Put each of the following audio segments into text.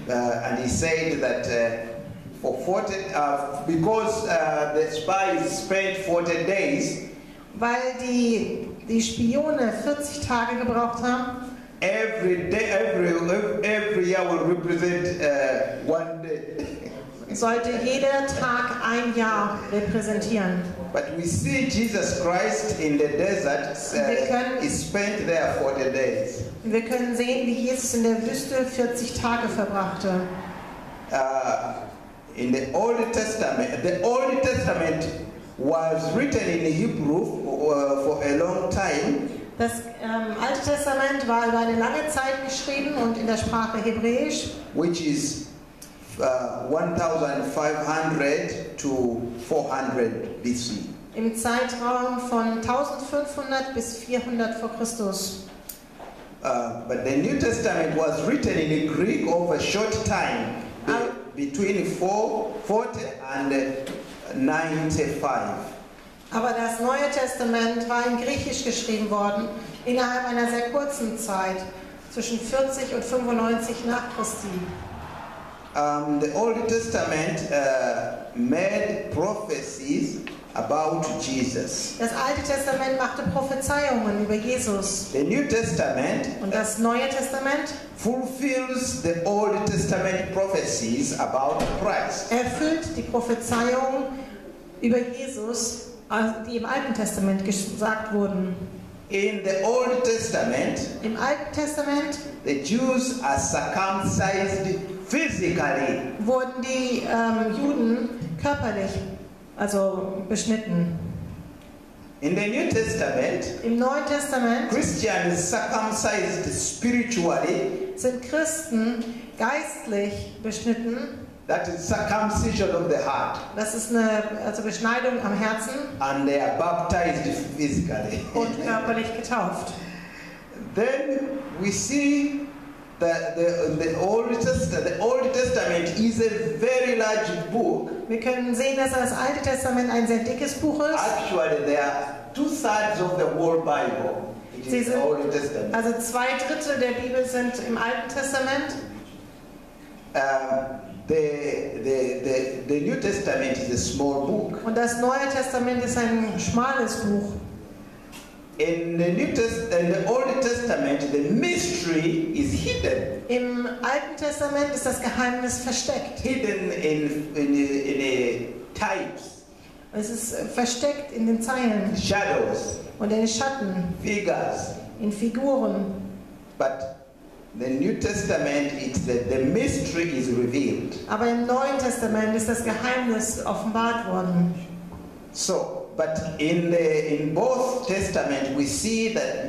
and he said that for 40, because the spies spent 40 days, weil die Spione 40 Tage gebraucht haben. every day, every year will represent one day. Sollte jeder Tag ein Jahr repräsentieren. But we see Jesus Christ in the desert. He spent there 40 days. Wir können sehen, wie Jesus in der Wüste 40 Tage verbrachte. In the Old Testament was written in Hebrew for a long time. Das Alte Testament war über eine lange Zeit geschrieben und in der Sprache Hebräisch, which is 1500 to 400 BC. Im Zeitraum von 1500 bis 400 vor Christus. But the New Testament was written in Greek over a short time, between 440 and 95. Aber das Neue Testament war in Griechisch geschrieben worden, innerhalb einer sehr kurzen Zeit, zwischen 40 und 95 nach Christi. The Old Testament made prophecies about Jesus. Das Alte Testament machte Prophezeiungen über Jesus. The New Testament und das Neue Testament fulfills the Old Testament prophecies about Christ. Erfüllt die Prophezeiungen über Jesus, die im Alten Testament gesagt wurden. In the Old Testament, im Alten Testament, the Jews are circumcised physically. Wurden die Juden körperlich, also beschnitten. In the New Testament, im Neuen Testament, Christians circumcised spiritually. Sind Christen geistlich beschnitten. That is circumcision of the heart. Das ist eine Beschneidung am Herzen. And they are baptized physically. Und körperlich getauft. Then we see that the Old Testament is a very large book. Wir können sehen, dass das Alte Testament ein sehr dickes Buch ist. Actually, there are 2/3 of the whole Bible. It is the Old Testament. Also 2/3 der Bibel sind im Alten Testament. The New Testament is a small book. Und das Neue Testament ist ein schmales Buch. In the Old Testament, the mystery is hidden. Im Alten Testament ist das Geheimnis versteckt. Hidden in types. Es ist versteckt in den Zeilen. Shadows. Und in den Schatten. Figures. In Figuren. But the New Testament, the mystery is revealed. Aber im Neuen Testament ist das Geheimnis offenbart worden. So, but in both Testaments we see that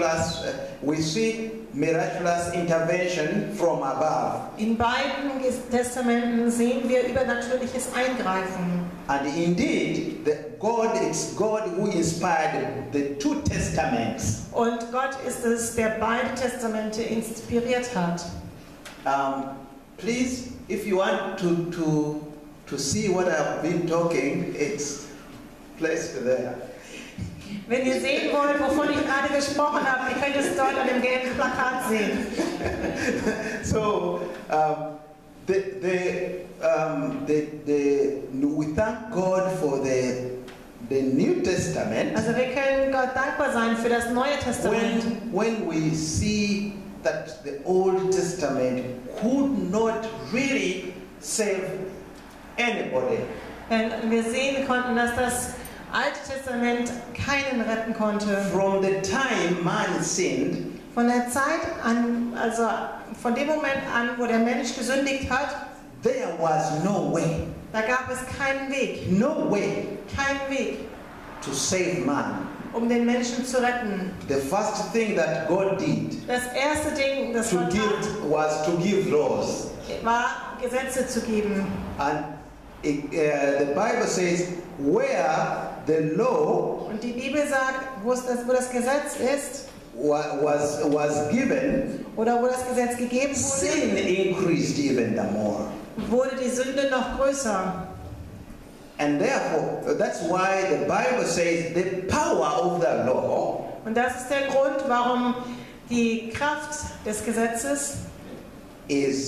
miraculous intervention from above. In beiden Testamenten sehen wir übernatürliches Eingreifen. And indeed, it's God who inspired the two testaments. Und Gott ist es, der beide Testamente inspiriert hat. Please, if you want to see what I've been talking, it's placed there. Wenn ihr sehen wollt, wovon ich gerade gesprochen habe, ihr könnt es dort an dem gelben Plakat sehen. So, we thank God for the New Testament. Also wir können Gott dankbar sein für das Neue Testament. When we see that the Old Testament could not really save anybody. Wenn wir sehen konnten, dass das Alte Testament keinen retten konnte. From the time man sinned, von der Zeit an, also von dem Moment an, wo der Mensch gesündigt hat, there was no way. Da gab es keinen Weg. No way. Keinen Weg. To save man. Um den Menschen zu retten. The first thing that God did. Das erste Ding, das Gott tat, was to give laws. War Gesetze zu geben. And the Bible says where the law. Und die Bibel sagt, wo das Gesetz ist. Was given. Oder wo das Gesetz gegeben wurde. Sin increased even the more. Wurde die Sünde noch größer. And therefore, that's why the Bible says the power of the law. Und das ist der Grund, warum die Kraft des Gesetzes is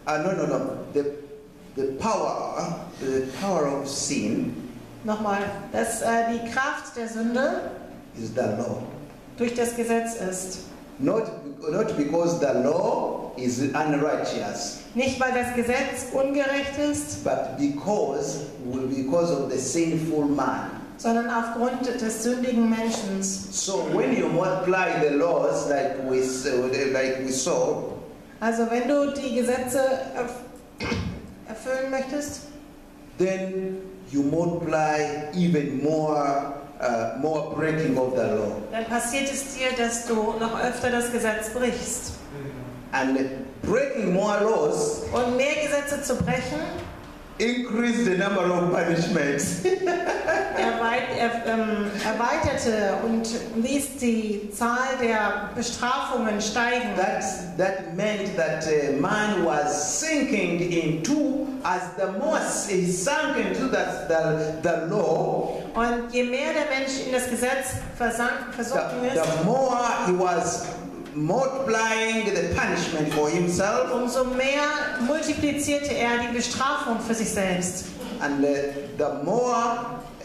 No. The power of sin Nochmal, dass die Kraft der Sünde is the law. durch das Gesetz ist. Not because the law is unrighteous, Nicht, weil das Gesetz ungerecht ist, but because of the sinful man. sondern aufgrund des sündigen Menschen. So when you multiply the laws like we saw, Also wenn du die Gesetze erfüllen möchtest, then you multiply even more breaking of the law. dann passiert es dir, dass du noch öfter das Gesetz brichst. And breaking more laws Und mehr Gesetze zu brechen, increase the number of punishments. erweiterte und ließ die Zahl der Bestrafungen steigen. That meant that man was sinking into, as the more he sunk into the law, Und je mehr der Mensch in das Gesetz versunken ist, the more he was multiplying the punishment for himself, umso mehr multiplizierte er die Bestrafung für sich selbst. and the more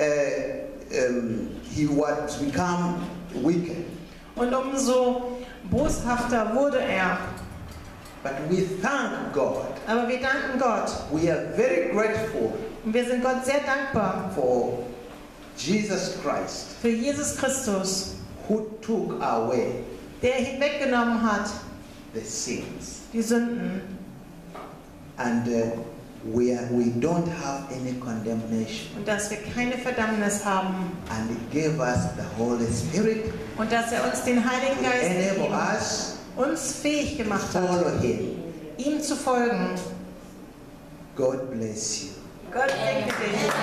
he would become wicked. Und umso boshafter wurde er. But we thank God. Aber wir danken Gott. We are very grateful Und wir sind Gott sehr dankbar for Jesus Christ, für Jesus Christus, who took away der hinweggenommen hat the sins. die Sünden. And we don't have any condemnation. Und dass wir keine Verdammnis haben. And He gave us the Holy Spirit Und dass er uns den Heiligen to Geist enable gegeben hat, us uns fähig to gemacht hat, follow Him. ihm zu folgen. God bless you. Gott segne dich.